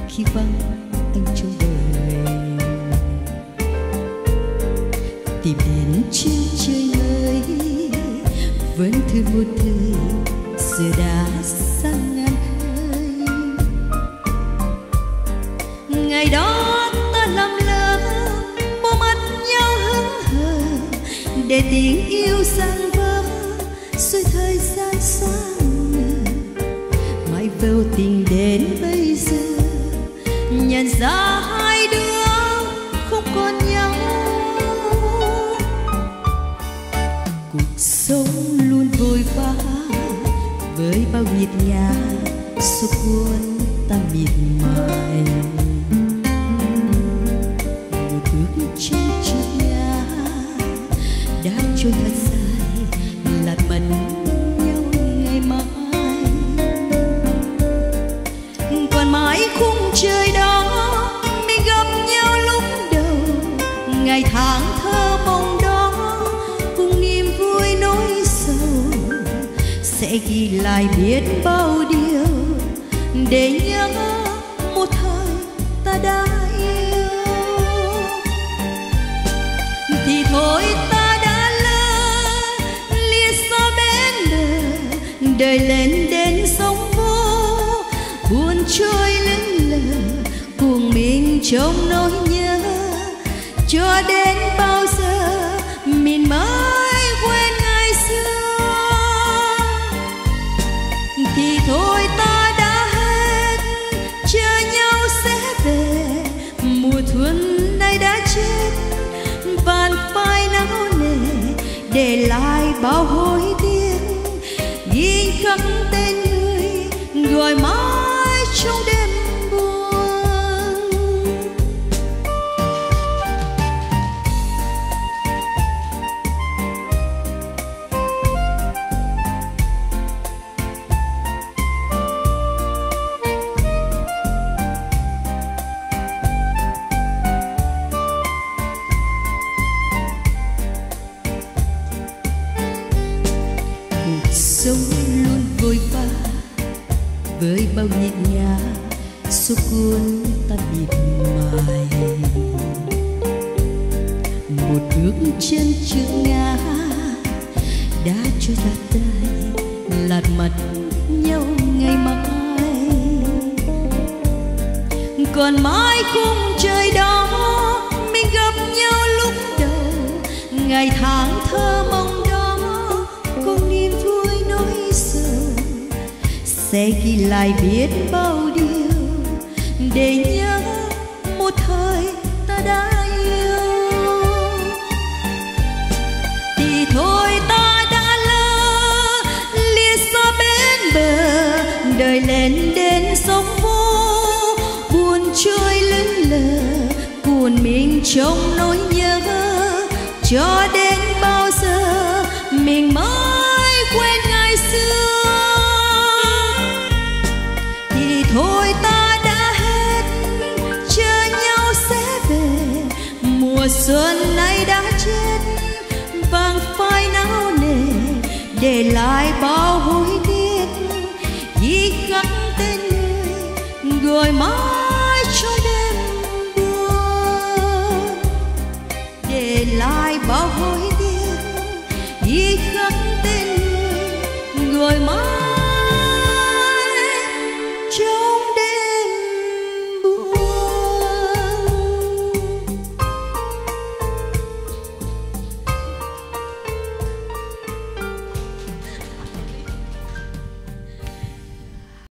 khi vắng anh trong đời. Tìm đến trên trời nơi vẫn thương một thời giờ đã sang ngàn khơi. Ngày đó ta làm lỡ mơ mắt nhau hững hờ để tình yêu sang vỡ rồi thời gian xoang ngờ. Mãi vô tình đến bây giờ nhận ra hai đứa không còn nhau. Cuộc sống luôn vội vã với bao nhịp nhàng số cuốn ta miệt mài. Một bước chân trước nhà đã trôi thật dài lạt mất nhau ngày mai. Còn mãi khung trời đó mình gặp nhau lúc đầu, ngày tháng thơ mộng đó cùng niềm vui nỗi sầu sẽ ghi lại biết bao điều để nhớ một thời ta đã yêu. Thì thôi ta đã lỡ lìa xa bên bờ, đời lên đến sóng vô buồn trôi lững lờ cuồng mình trong nỗi nhớ. Cho đến bao giờ mình mới quên ngày xưa. Thì thôi ta đã hết chờ nhau sẽ về, mùa xuân này đã chết vạn phai não nề để lại bao hối tiếc. Ghi khắc tên người gọi mãi trong đêm buồn. Cuộc sống luôn vội vã với bao nhịp nhàng số cuốn ta miệt mài. Một bước chân trước ngã đã trôi lạt tay lạt mặt nhau ngày mai. Còn mãi khung trời đó mình gặp nhau lúc đầu, ngày tháng thơ mộng đó cùng niềm vui nỗi sầu sẽ ghi lại biết bao điều để nhớ một thời ta đã yêu. Thì thôi ta đã lỡ lìa xa bên bờ, đời lên đến sóng vô buồn trôi lững lờ cuồn mình trong nỗi nhớ. Cho đến bao giờ mình mới quên ngày xưa. Thì thôi ta đã hết chờ nhau sẽ về, mùa xuân này đã chết vàng phai não nề để lại bao hối tiếc. Ghi khắc tên người gọi mãi trong đêm buồn, để lại bao hối tiếc. Ghi khắc tên người gọi mãi